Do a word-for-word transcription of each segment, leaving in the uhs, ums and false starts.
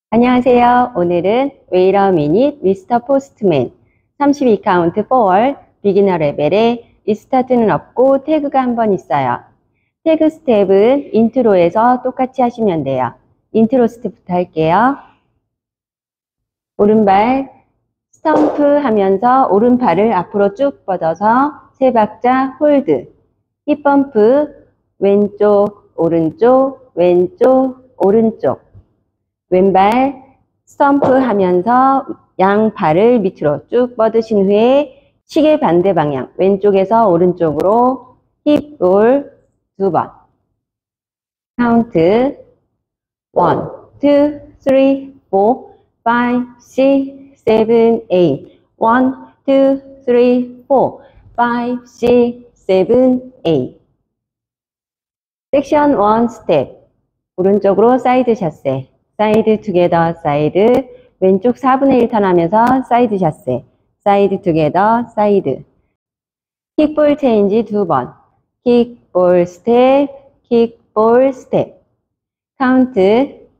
안녕하세요. 오늘은 Wait a minute, 미스터 포스트맨 삼십이 카운트 포월 비기너 레벨에 리스타트는 없고 태그가 한 번 있어요. 태그 스텝은 인트로에서 똑같이 하시면 돼요. 인트로 스텝부터 할게요. 오른발 스탬프 하면서 오른발을 앞으로 쭉 뻗어서 세 박자 홀드. 힙 펌프 왼쪽 오른쪽 왼쪽 오른쪽. 왼발 스탬프 하면서 양 발을 밑으로 쭉 뻗으신 후에 시계 반대 방향 왼쪽에서 오른쪽으로 힙 롤 두 번. 카운트 one, two, three, four, five, six, seven, eight. one, two, three, four, five, six, seven, eight. 섹션 일 스텝 오른쪽으로 사이드 샷세. 사이드 투게더 사이드 왼쪽 사분의 일 턴 하면서 사이드 샷세 사이드 투게더 사이드 킥볼 체인지 두 번 킥볼 스텝 킥볼 스텝 카운트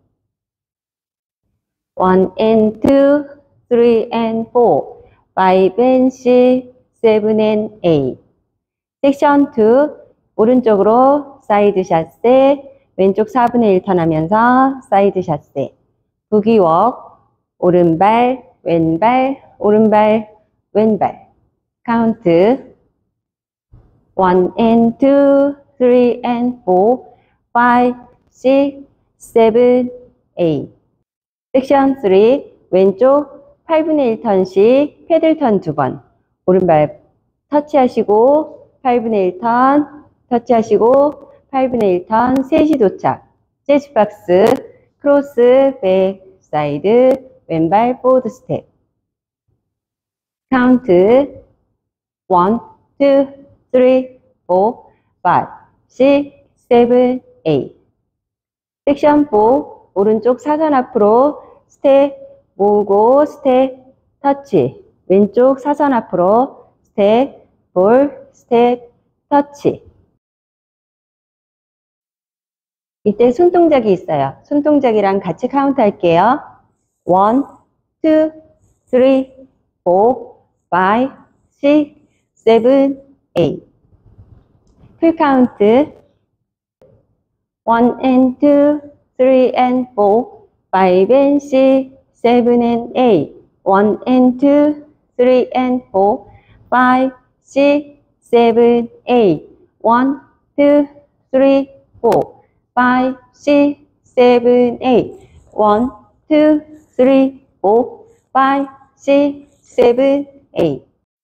one and two, three and four, five and six, seven and eight. 섹션 이 오른쪽으로 사이드 샷세 왼쪽 사분의 일 턴 하면서 사이드 샷세 부기웍 오른발 왼발 오른발 왼발 카운트 one and two, three and four, five, six, seven, eight. 섹션 삼 왼쪽 팔분의 일 턴씩 패들 턴 두 번 오른발 터치하시고 팔분의 일 턴 터치하시고 팔분의 일 턴 셋이 도착 재즈박스 크로스 백 사이드 왼발 포워드 스텝 카운트 one, two, three, four, five, six, seven, eight. 섹션 사 오른쪽 사선 앞으로 스텝 모으고 스텝 터치 왼쪽 사선 앞으로 스텝 볼 스텝 터치 이때 손동작이 있어요. 손동작이랑 같이 카운트 할게요. one, two, three, four, five, six, seven, eight. 풀 카운트 one and two, three and four, five and six, seven and eight. one and two, three and four, five, six, seven, eight. one, two, three, four. five, six, seven, eight. one, two, three, four, five, six, seven, eight.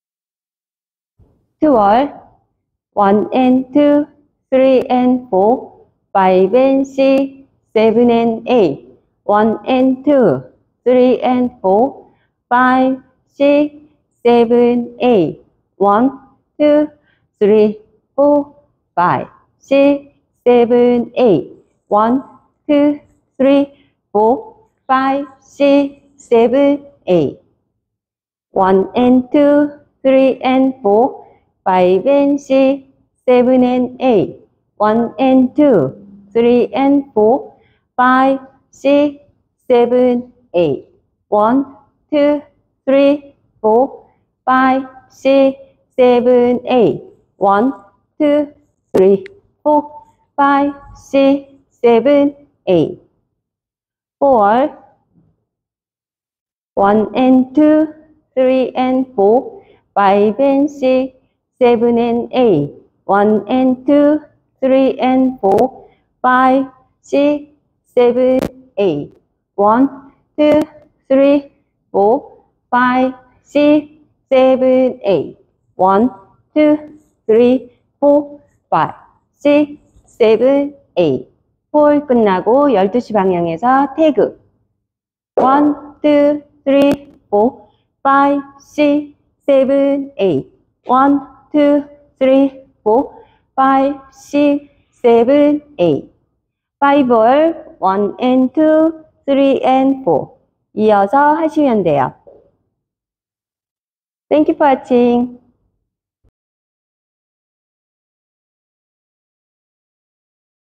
twelve. one and two, three and four, five and six, seven and eight. one and two, three and four, five, six, seven, eight. one, two, three, four, five, six, seven, eight. one, two, three, four, five, six, seven, eight. one and two, three and four, five and six, seven and eight. one and two, three and four, five, six, seven, eight. one, two, three, four, five, six, seven, eight. one, two, three, four, five, six, seven, eight. four. one and two, three and four, five and six, seven and eight. one and two, three and four, five, six, seven, eight. one, two, three, four, five, six, seven, eight. one, two, three, four, five, six, seven, eight. 폴 끝나고 열두 시 방향에서 태그 one, two, three, four, five, six, seven, eight. one, two, three, four, five, six, seven, eight. five 볼 one and two, three and four 이어서 하시면 돼요. Thank you for watching.